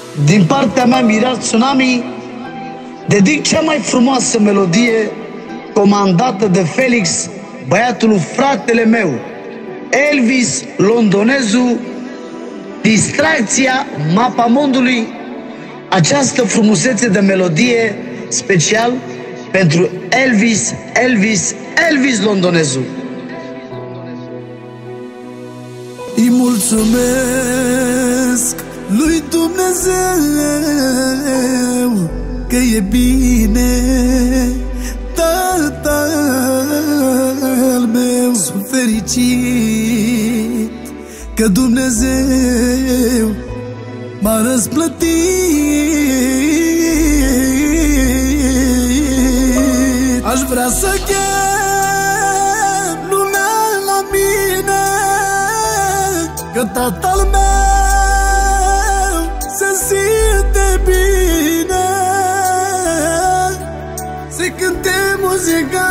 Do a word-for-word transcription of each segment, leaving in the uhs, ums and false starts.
din partea mea, Mirat Tsunami, dedic cea mai frumoasă melodie comandată de Felix, băiatul fratele meu, Elvis Londonezu, Distracția Mapamondului. Această frumusețe de melodie special pentru Elvis, Elvis, Elvis Londonezu. Îi mulțumesc lui Dumnezeu că e bine tatăl meu. Sunt fericit că Dumnezeu m-a răsplătit. Aș vrea să chem lumea la mine, că tatăl meu se simte bine, să cânte muzica,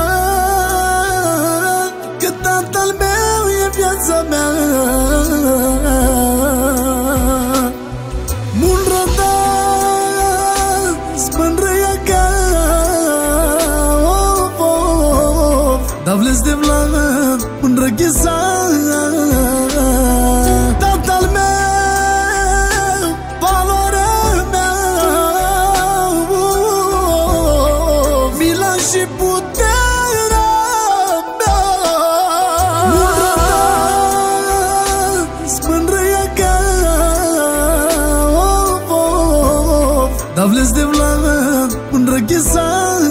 că tatăl meu e viața mea. Mult rădați mândrăia ca of, of, davles de vlad mândră ghesa. Tatăl meu, valoarea mea, mila și puterea mea. Mult rădați mândrăia ca of, of, davles de vlad mândră ghesa.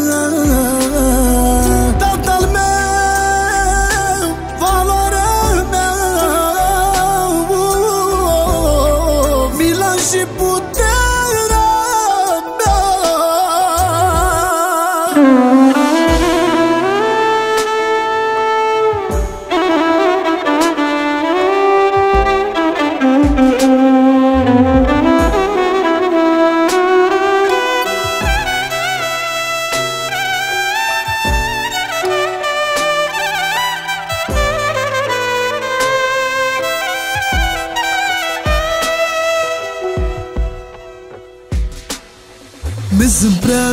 Mi sunt prea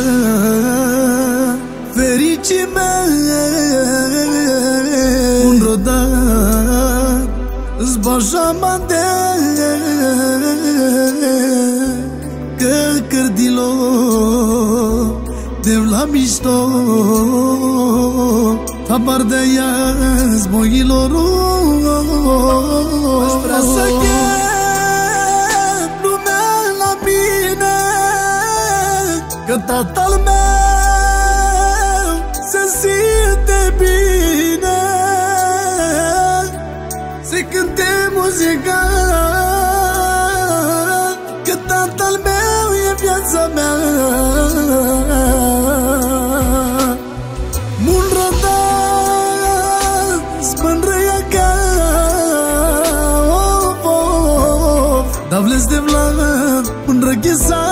fericit meu, un rodat zbașama de că cărdilo de la mișto habar de ea zmoilor. Aș vrea să chem lumea la mine, că tatăl meu se simte bine, să cânte muzica, că tatăl meu e viața mea. Mult rădați mândrăia ca of, of, davles de vlad mândră ghesa.